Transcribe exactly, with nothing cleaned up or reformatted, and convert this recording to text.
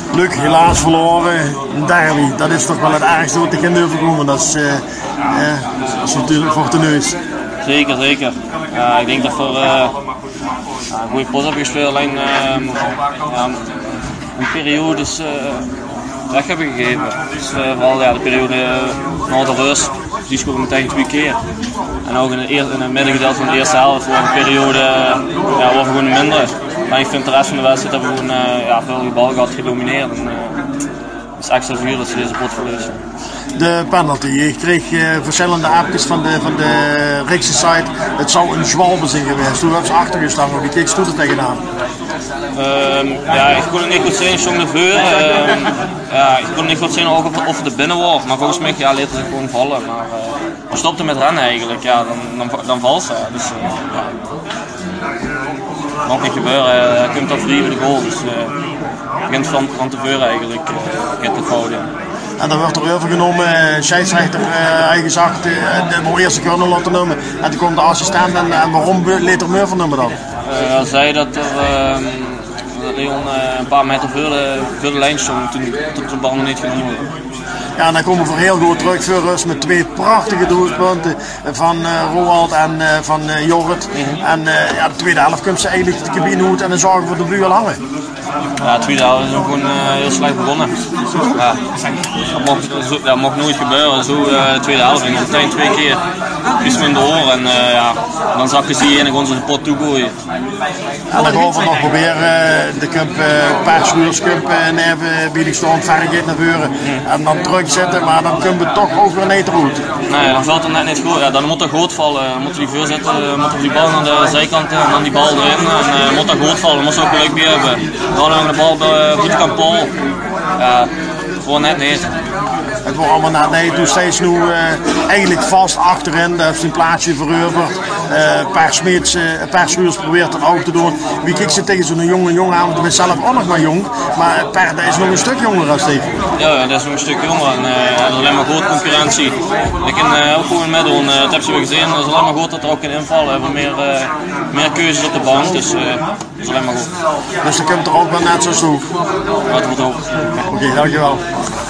Luc, helaas verloren. Een derby, dat is toch wel het ergste wat ik kan durven komen. Dat is, uh, uh, dat is natuurlijk voor de neus. Zeker, zeker. Ja, ik denk dat we uh, ja, een goede pot hebben gespeeld. Alleen uh, ja, een periode is, uh, weg hebben gegeven. Dus, uh, vooral ja, de periode uh, na de rust, die scoren meteen twee keer. En ook in het, in het middengedeelte van de eerste helft, voor een periode uh, ja, waar we gewoon minder. Maar ik vind de rest van de wedstrijd hebben we gewoon uh, ja, veel bal gehad, gedomineerd. En, uh, het is extra vuur dat ze deze pot verliezen. De penalty. Ik kreeg uh, verschillende appjes van de, van de Riekse site. Het zou een zwalbe zijn geweest. Toen hebben ze achtergestaan. Wie keek ze er tegenaan? Um, ja, ik kon het niet goed zien, zo'n nerveur. Um, ja, ik kon het niet goed zien of, of het er binnen wordt. Maar volgens mij ja, liet ze gewoon vallen. Maar uh, we stopten met rennen eigenlijk. Ja, dan, dan, dan valt ze. Dus, uh, ja. Mag niet gebeuren. Hij komt al vrij voor de goal. Dus uh, het begint van, van tevoren eigenlijk. Uh, het fouten. En dan wordt er overgenomen, uh, scheidsrechter uh, hij gezegd, uh, de wou eerst de corner laten nemen. En toen komt de assistent en, en waarom leed er meer van nemen dan? Uh, hij zei dat er uh, dat Leon uh, een paar meter voor de, voor de lijn stond toen, toen de bal nog niet genomen werd. Ja, en dan komen we voor heel goed terug voor rust met twee prachtige doelpunten van uh, Roald en uh, van uh, Jorrit. Mm-hmm. En uh, ja, de tweede helft komt ze eigenlijk de cabine uit en dan zorgen we voor de Blue al hangen. Ja, de tweede helft is ook gewoon uh, heel slecht begonnen. Ja, dat mocht, zo, dat mocht nooit gebeuren. Zo uh, de tweede helft ging meteen twee keer iets minder hoor en uh, ja, dan zakken ze hier en gewoon zo de pot toegooien. En dan gaan we nog proberen uh, de cup, uh, Perschuurs Cup uh, neven wie die stond verregeert naar voren mm. en dan terugzetten, maar dan kunnen we toch ook weer niet goed. Nee, dan valt het net niet goed. Ja, dan moet er goed vallen. Dan moeten we die voorzetten, moeten we die bal naar de zijkant en dan die bal erin en uh, moet er goed vallen. Dan moet ze ook gelijk bij hebben. Dan hebben we de bal bij goed Paul. Ja, gewoon net niet. Het wordt allemaal net nee, toen steeds nu uh, eigenlijk vast achterin. Daar heeft hij een plaatsje veroverd. Uh, Per Smeets, uh, Per Schuurs probeert dat ook te doen. Wie kijkt ze tegen zo'n jonge jongen aan? Want ik ben zelf ook nog maar jong. Maar Per dat is nog een stuk jonger dan Steve. Ja, dat is nog een stuk jonger. En, uh, er is alleen maar goed concurrentie. Ik kan uh, ook gewoon meedoen. Uh, dat hebben ze wel gezien. Het is alleen maar goed dat er ook kan invallen. We hebben meer, uh, meer keuzes op de bank. Dus uh, dat is alleen maar goed. Dus dan komt er ook wel net zo toe. Dat wordt ook. Oké, okay, dankjewel.